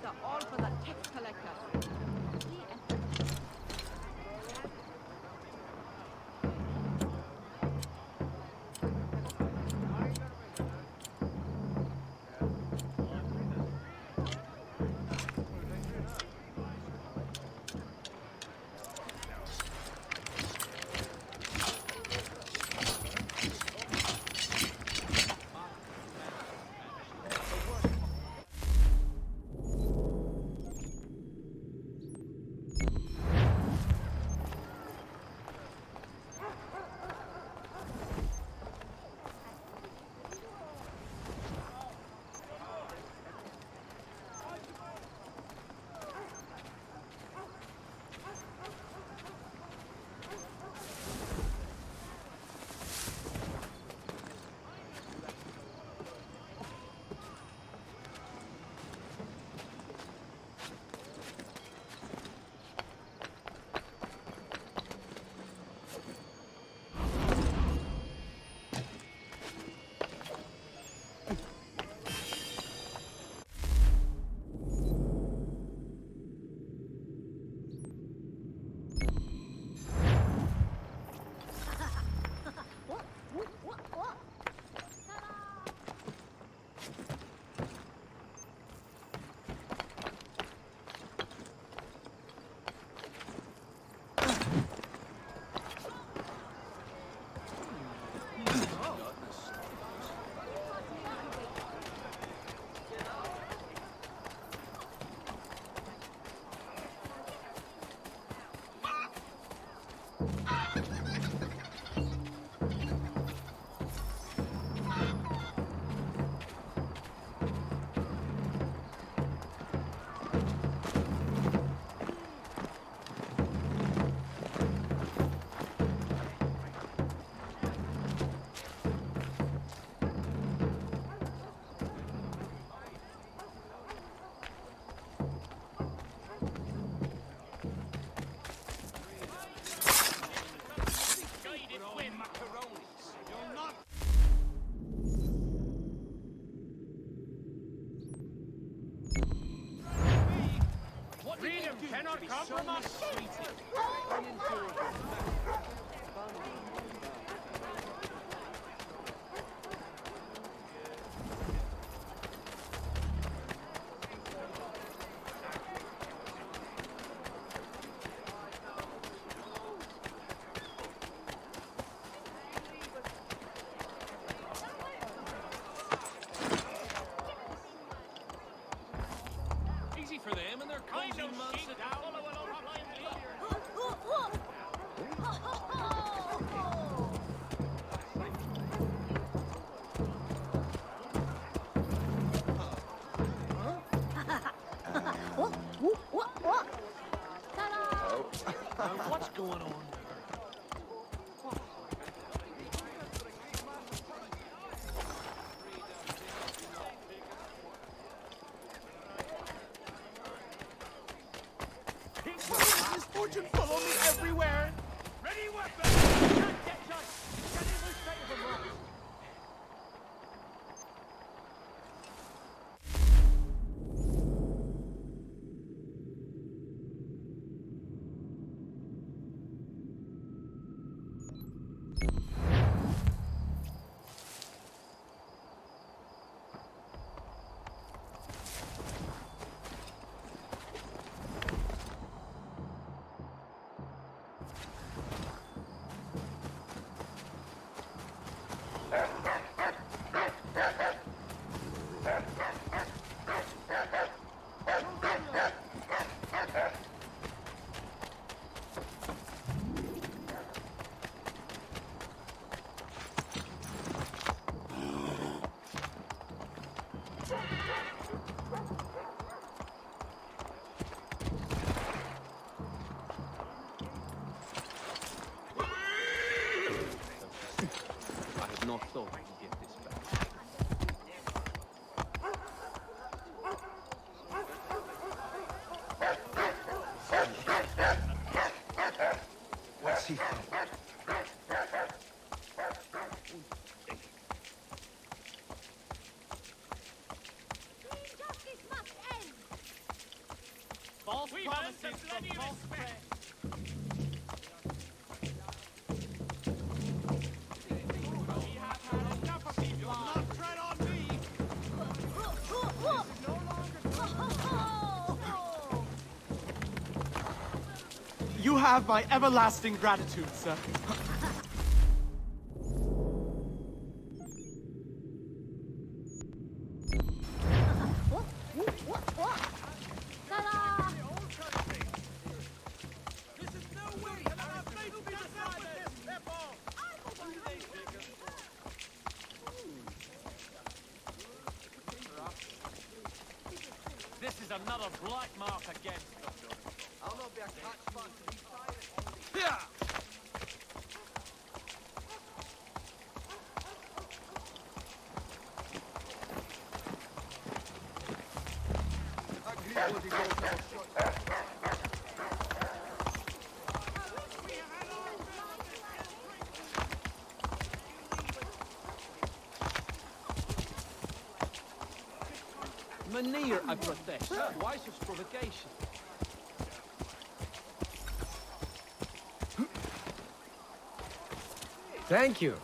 are all for the tax collector. Cannot compromise. Easy for them and their cozy months. What's going on? Misfortune follow me everywhere. Ready weapon. Can't get shot. Can't even sight of a mark. promises from false friends. We have had enough of these lies. Not tread on me. This is no longer. You have my everlasting gratitude, sir. This is another black mark against them. I'll not be a catch fan to be silent. Manir, I protest. Why such provocation? Thank you.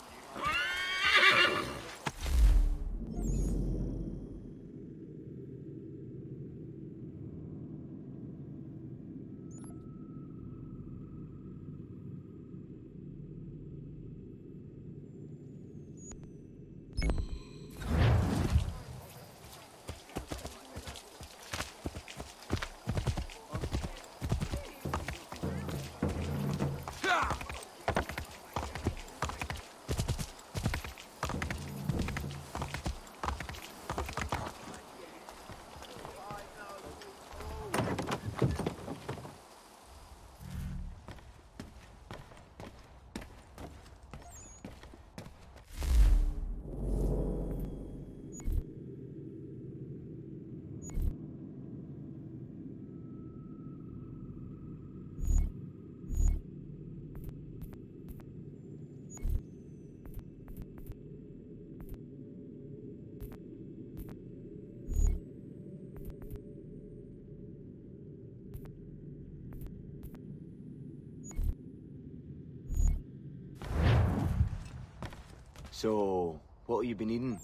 So, what have you been eating?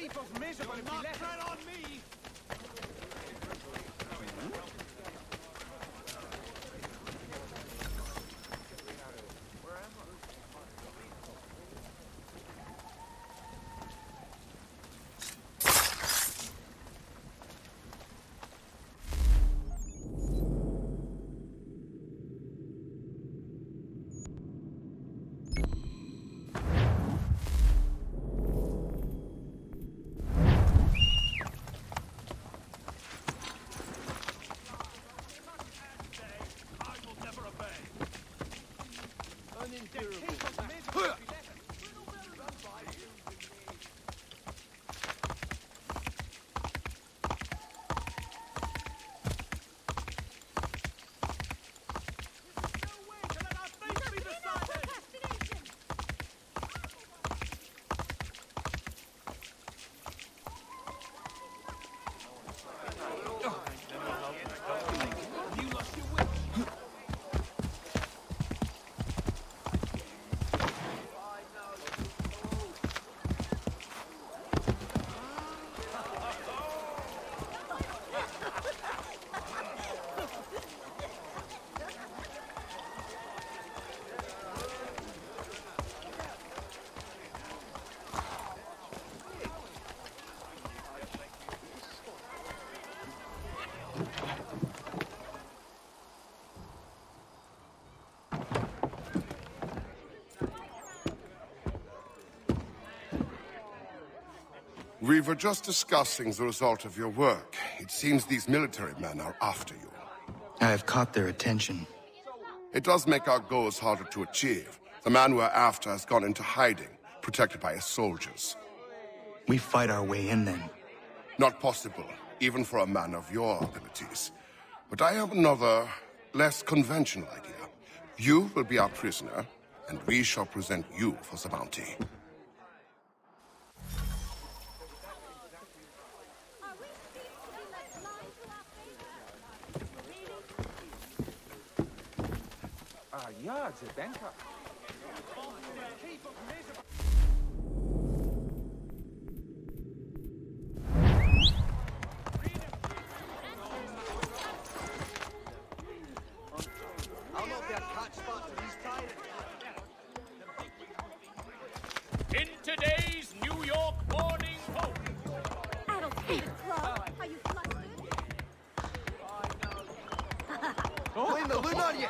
keep us miserable if you let tread on me! We were just discussing the result of your work. It seems these military men are after you. I have caught their attention. It does make our goals harder to achieve. The man we're after has gone into hiding, protected by his soldiers. We fight our way in then. Not possible, even for a man of your abilities. But I have another, less conventional idea. You will be our prisoner, and we shall present you for the bounty. Ja, ze denken. In today's New York Morning Post. I don't hate it, Club. Are you flustered? Clean the loot on you!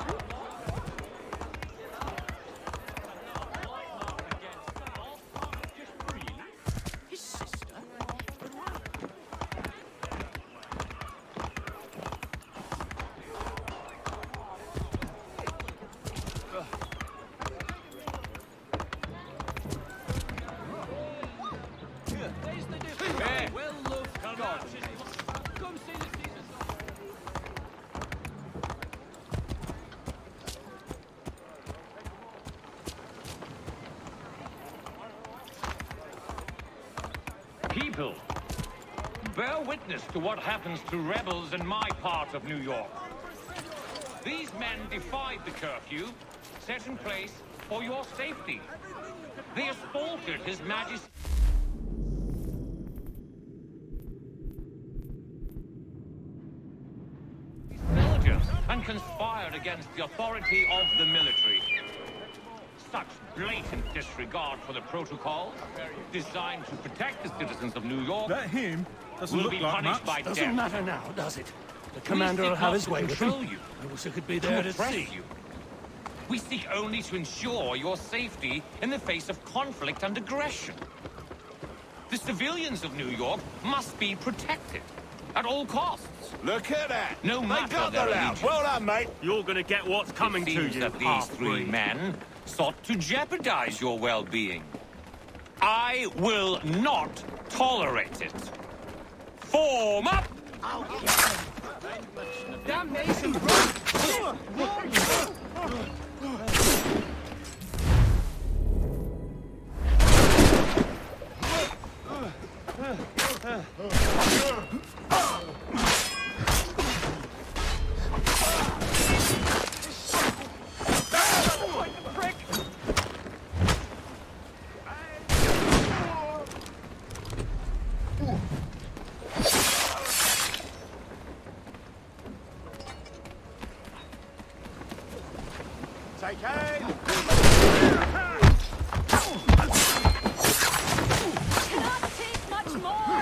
People, bear witness to what happens to rebels in my part of New York. These men defied the curfew set in place for your safety. They assaulted His Majesty's soldiers and conspired against the authority of the military. Such blatant disregard for the protocol, designed to protect the citizens of New York, That him doesn't will look be like punished much. by Doesn't death. matter now, does it? The commander will have his way with him. You. I wish I could be there to oppress see. you. We seek only to ensure your safety in the face of conflict and aggression. The civilians of New York must be protected at all costs. Look at that! No They matter got their the loud. allegiance. Well done, mate. You're gonna get what's coming It to seems you, that these three half-breed. men sought to jeopardize your well-being. I will not tolerate it. Form up! Damnation, Take aim! Cannot take much more!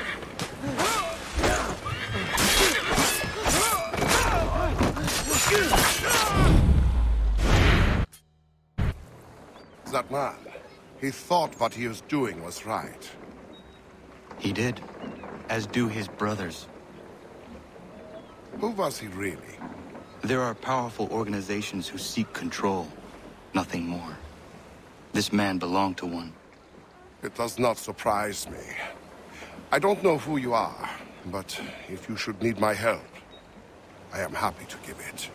That man, he thought what he was doing was right. He did, as do his brothers. Who was he really? There are powerful organizations who seek control, nothing more. This man belonged to one. It does not surprise me. I don't know who you are, but if you should need my help, I am happy to give it.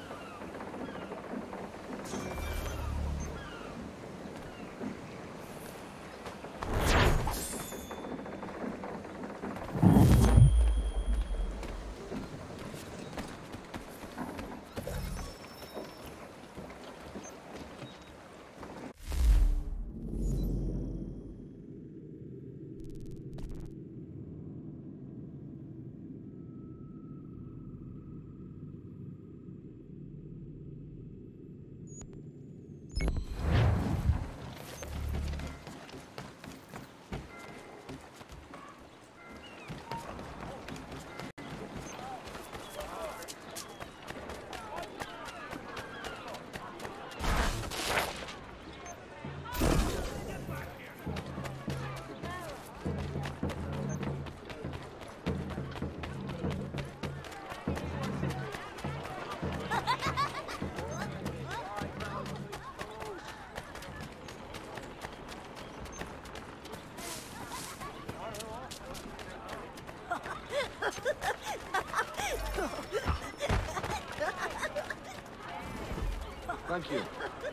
Thank you.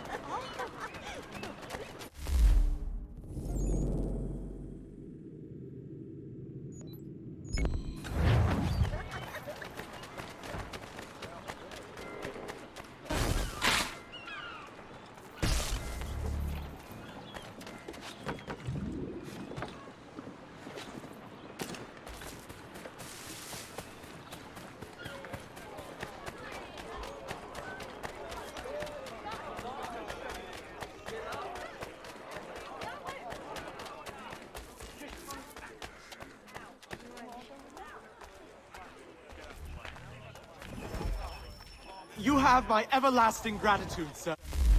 You have my everlasting gratitude, sir.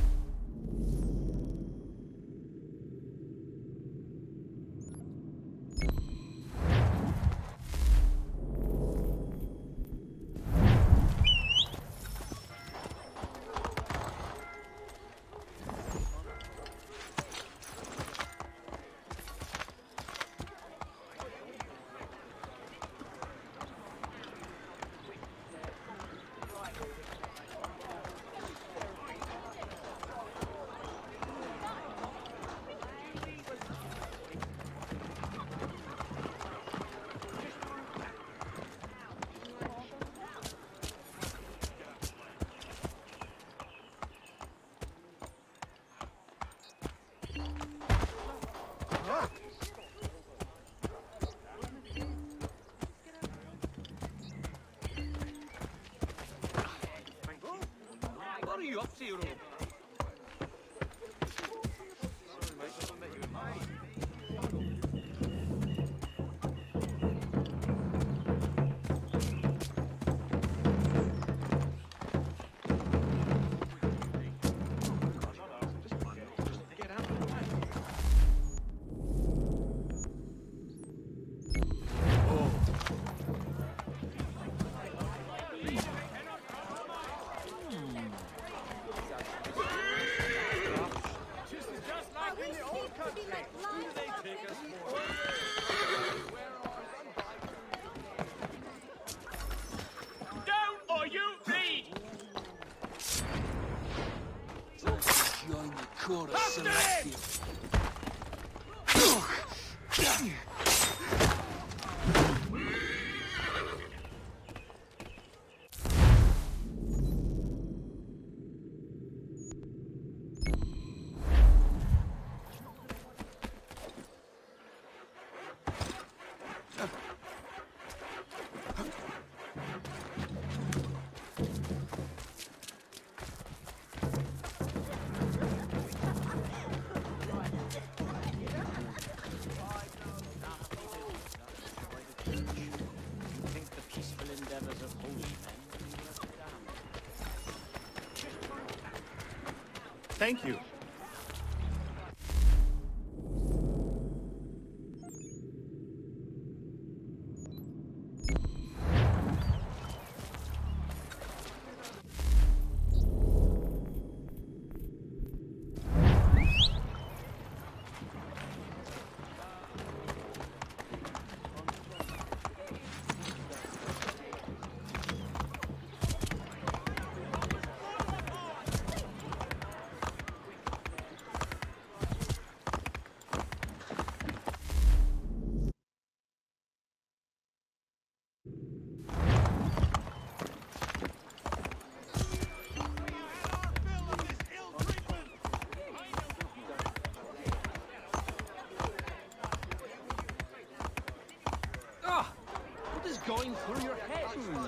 What are you up to, Rob? Thank you. What is going through your head?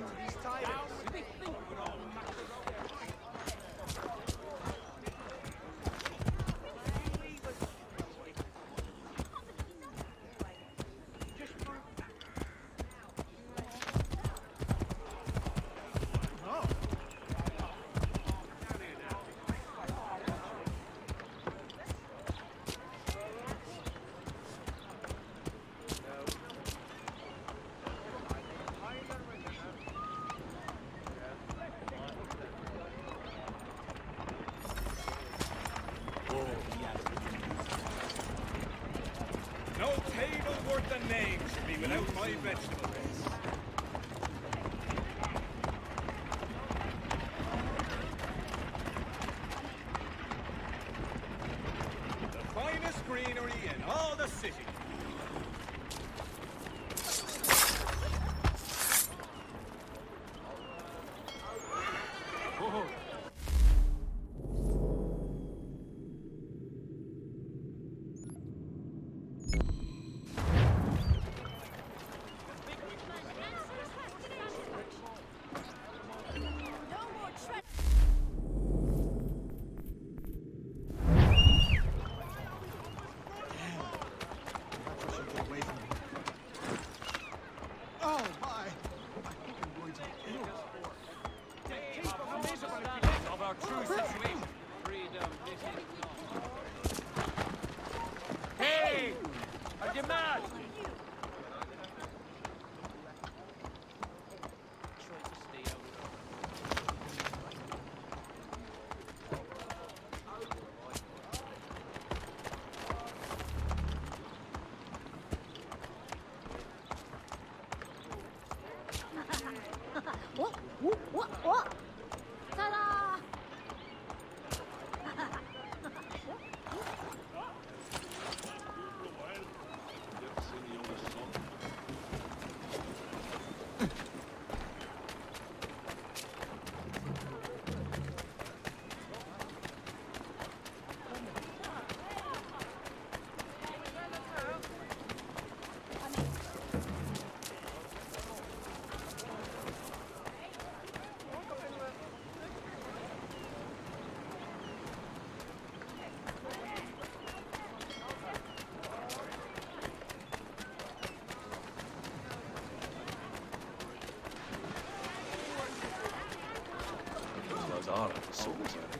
No table worth a name should be without my vegetable base. The finest greenery in all the city. Of our true situation. Freedom, hey! Are you mad? What? Ta-da! Those are the swords.